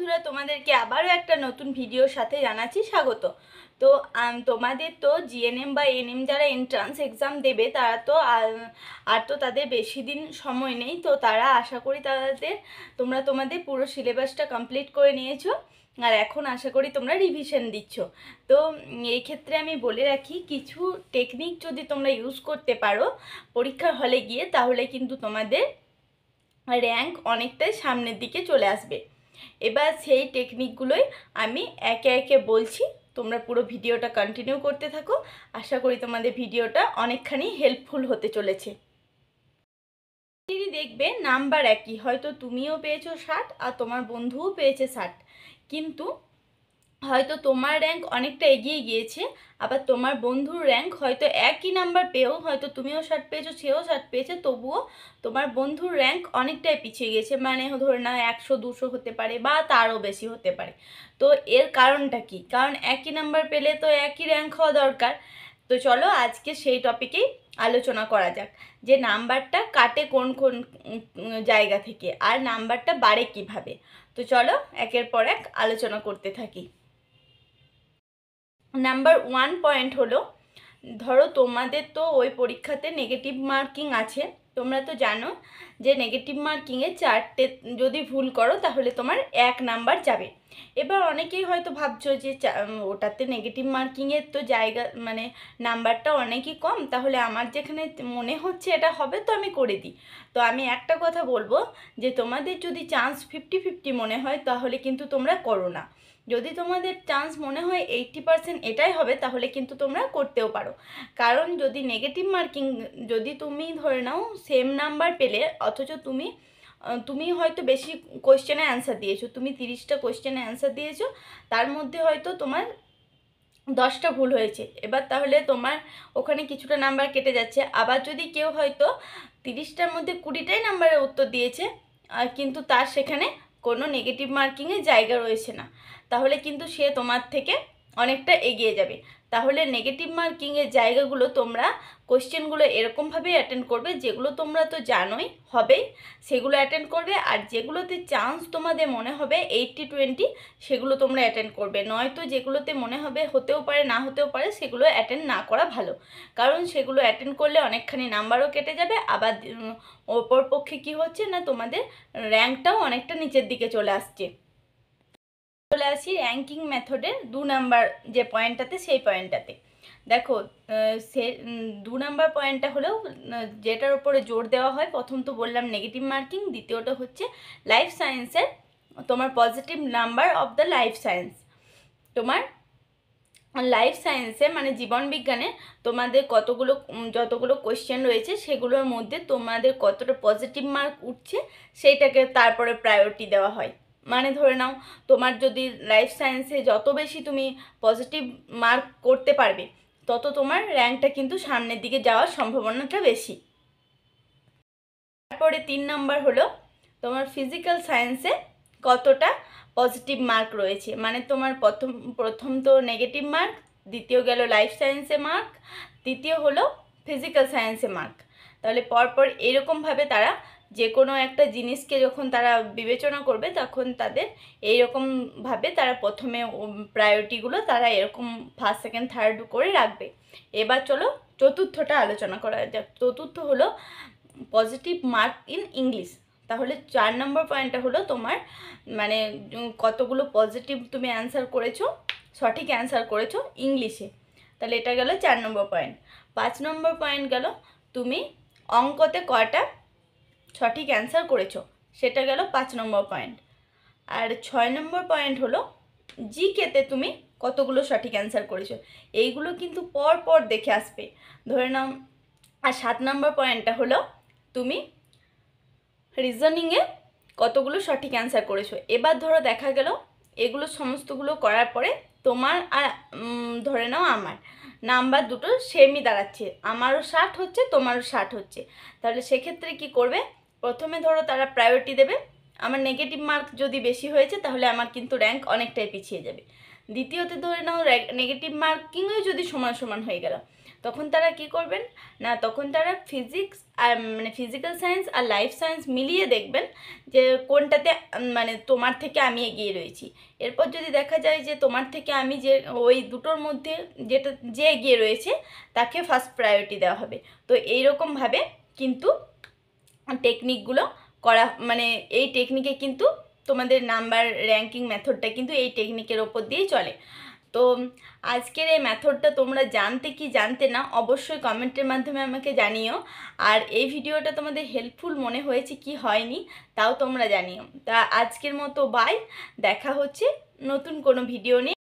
বন্ধুরা, তোমাদেরকে আবারও একটা নতুন ভিডিওর সাথে জানাচ্ছি স্বাগত। তো তোমাদের তো জিএনএম বা এনএম যারা এন্ট্রান্স এক্সাম দেবে তারা তো আর তো তাদের বেশি দিন সময় নেই। তো তারা আশা করি তোমরা তোমাদের পুরো সিলেবাসটা কমপ্লিট করে নিয়েছো আর এখন আশা করি তোমরা রিভিশন দিচ্ছ। তো এই ক্ষেত্রে আমি বলে রাখি, কিছু টেকনিক যদি তোমরা ইউজ করতে পারো পরীক্ষার হলে গিয়ে, তাহলে কিন্তু তোমাদের র্যাঙ্ক অনেকটাই সামনের দিকে চলে আসবে। এবার সেই টেকনিকগুলোই আমি একে একে বলছি, তোমরা পুরো ভিডিওটা কন্টিনিউ করতে থাকো। আশা করি তোমাদের ভিডিওটা অনেকখানি হেল্পফুল হতে চলেছে। দেখবে নাম্বার একই, হয়তো তুমিও পেয়েছো 60 আর তোমার বন্ধুও পেয়েছে 60, কিন্তু হয়তো তোমার র্যাঙ্ক অনেকটা এগিয়ে গিয়েছে, আবার তোমার বন্ধুর র্যাঙ্ক হয়তো একই নাম্বার পেয়েও, হয়তো তুমিও 60 পেয়েছো সেও 60 পেয়েছে, তবুও তোমার বন্ধুর র্যাঙ্ক অনেকটাই পিছিয়ে গেছে। মানে ধরে নাও 100-200 হতে পারে বা তারও বেশি হতে পারে। তো এর কারণটা কি? কারণ একই নাম্বার পেলে তো একই র্যাঙ্ক হওয়া দরকার। তো চলো আজকে সেই টপিকেই আলোচনা করা যাক, যে নাম্বারটা কাটে কোন কোন জায়গা থেকে আর নাম্বারটা বাড়ে কিভাবে। তো চলো একের পর এক আলোচনা করতে থাকি। নাম্বার 1 পয়েন্ট হলো, ধরো তোমাদের তো ওই পরীক্ষাতে নেগেটিভ মার্কিং আছে। তোমরা তো জানো যে নেগেটিভ মার্কিংয়ে 4টে যদি ভুল করো তাহলে তোমার 1 নাম্বার যাবে। এবার অনেকেই হয়তো ভাবছো যে ওটাতে নেগেটিভ মার্কিংয়ের তো জায়গা মানে নাম্বারটা অনেকই কম, তাহলে আমার যেখানে মনে হচ্ছে এটা হবে তো আমি করে দিই। তো আমি একটা কথা বলবো, যে তোমাদের যদি চান্স 50-50 মনে হয় তাহলে কিন্তু তোমরা করো না। যদি তোমাদের চান্স মনে হয় 80% এটাই হবে তাহলে কিন্তু তোমরা করতেও পারো। কারণ যদি নেগেটিভ মার্কিং, যদি তুমি ধরে নাও সেম নাম্বার পেলে অথচ তুমি হয়তো বেশি কোয়েশ্চেনে অ্যান্সার দিয়েছো, তুমি 30টা কোয়েশ্চেনে অ্যান্সার দিয়েছো, তার মধ্যে হয়তো তোমার 10টা ভুল হয়েছে। এবার তাহলে তোমার ওখানে কিছুটা নাম্বার কেটে যাচ্ছে। আবার যদি কেউ হয়তো 30টার মধ্যে 20টাই নাম্বারের উত্তর দিয়েছে আর কিন্তু তার সেখানে কোনো নেগেটিভ মার্কিংয়ের জায়গা রয়েছে না, তাহলে কিন্তু সে তোমার থেকে অনেকটা এগিয়ে যাবে। তাহলে নেগেটিভ মার্কিংয়ের জায়গাগুলো তোমরা কোশ্চেনগুলো এরকমভাবেই অ্যাটেন্ড করবে, যেগুলো তোমরা তো জানোই হবেই সেগুলো অ্যাটেন্ড করবে, আর যেগুলোতে চান্স তোমাদের মনে হবে 80-20 সেগুলো তোমরা অ্যাটেন্ড করবে। নয়তো যেগুলোতে মনে হবে হতেও পারে না হতেও পারে সেগুলো অ্যাটেন্ড না করা ভালো, কারণ সেগুলো অ্যাটেন্ড করলে অনেকখানি নাম্বারও কেটে যাবে। আবার অপর পক্ষে কী হচ্ছে না, তোমাদের র্যাঙ্কটাও অনেকটা নিচের দিকে চলে আসছে। চলে আসি র্যাঙ্কিং মেথডের 2 নাম্বার যে পয়েন্টটাতে, সেই পয়েন্টটাতে দেখো। সে 2 নাম্বার পয়েন্টটা হলো যেটার উপরে জোর দেওয়া হয়, প্রথম তো বললাম নেগেটিভ মার্কিং, দ্বিতীয়টা হচ্ছে লাইফ সায়েন্সের তোমার positive number of the life science. তোমার লাইফ সায়েন্সে মানে জীবন বিজ্ঞানে তোমাদের যতগুলো কোয়েশ্চেন রয়েছে সেগুলোর মধ্যে তোমাদের কতটা পজিটিভ মার্ক উঠছে সেইটাকে তারপরে প্রায়োরিটি দেওয়া হয়। মানে ধরে নাও তোমার যদি লাইফ সায়েন্সে যত বেশি তুমি পজিটিভ মার্ক করতে পারবে তত তোমার র্যাঙ্কটা কিন্তু সামনের দিকে যাওয়ার সম্ভাবনাটা বেশি। তারপরে 3 নাম্বার হলো তোমার ফিজিক্যাল সায়েন্সে কতটা পজিটিভ মার্ক রয়েছে। মানে তোমার প্রথম তো নেগেটিভ মার্ক, দ্বিতীয় গেল লাইফ সায়েন্সে মার্ক, তৃতীয় হলো ফিজিক্যাল সায়েন্সে মার্ক। তাহলে পরপর এরকমভাবে তারা যে কোনো একটা জিনিসকে যখন তারা বিবেচনা করবে তখন তাদের এইরকমভাবে তারা প্রথমে প্রায়োরিটিগুলো তারা এরকম ফার্স্ট সেকেন্ড থার্ড করে রাখবে। এবার চলো চতুর্থটা আলোচনা করা যাক। চতুর্থ হলো পজিটিভ মার্ক ইন ইংলিশ। তাহলে 4 নম্বর পয়েন্টটা হলো তোমার মানে কতগুলো পজিটিভ তুমি অ্যান্সার করেছো, সঠিক অ্যান্সার করেছো ইংলিশে। তাহলে এটা গেল 4 নম্বর পয়েন্ট। 5 নম্বর পয়েন্ট গেল তুমি অঙ্কতে কয়টা সঠিক অ্যান্সার করেছো, সেটা গেল 5 নম্বর পয়েন্ট। আর 6 নম্বর পয়েন্ট হলো জিকেতে তুমি কতগুলো সঠিক অ্যান্সার করেছো। এইগুলো কিন্তু পর পর দেখে আসবে, ধরে নাও। আর 7 নম্বর পয়েন্টটা হলো তুমি রিজনিংয়ে কতগুলো সঠিক অ্যান্সার করেছো। এবার ধরো দেখা গেল এগুলো সমস্তগুলো করার পরে তোমার আর ধরে নাও আমার নাম্বার দুটো সেমই দাঁড়াচ্ছে, আমারও 60 হচ্ছে তোমারও 60 হচ্ছে। তাহলে সেক্ষেত্রে কি করবে, প্রথমে ধরো তারা প্রায়োরিটি দেবে, আমার নেগেটিভ মার্ক যদি বেশি হয়েছে তাহলে আমার কিন্তু র্যাঙ্ক অনেকটাই পিছিয়ে যাবে। দ্বিতীয়তে ধরে নাও নেগেটিভ মার্কিংও যদি সমান সমান হয়ে গেল, তখন তারা কি করবেন না, তখন তারা ফিজিক্স আর মানে ফিজিক্যাল সায়েন্স আর লাইফ সায়েন্স মিলিয়ে দেখবেন যে কোনটাতে মানে তোমার থেকে আমি এগিয়ে রয়েছি। এরপর যদি দেখা যায় যে তোমার থেকে আমি যে ওই দুটোর মধ্যে যেটা যে এগিয়ে রয়েছে তাকে ফার্স্ট প্রায়োরিটি দেওয়া হবে। তো এইরকমভাবে কিন্তু টেকনিকগুলো করা, মানে এই টেকনিকে কিন্তু তোমাদের নাম্বার র্যাঙ্কিং মেথডটা কিন্তু এই টেকনিকের ওপর দিয়েই চলে। তো আজকের এই মেথডটা তোমরা জানতে কি জানতে না অবশ্যই কমেন্টের মাধ্যমে আমাকে জানিও। আর এই ভিডিওটা তোমাদের হেল্পফুল মনে হয়েছে কি হয়নি তাও তোমরা জানিও। তা আজকের মতো বাই, দেখা হচ্ছে নতুন কোনো ভিডিও নিয়ে।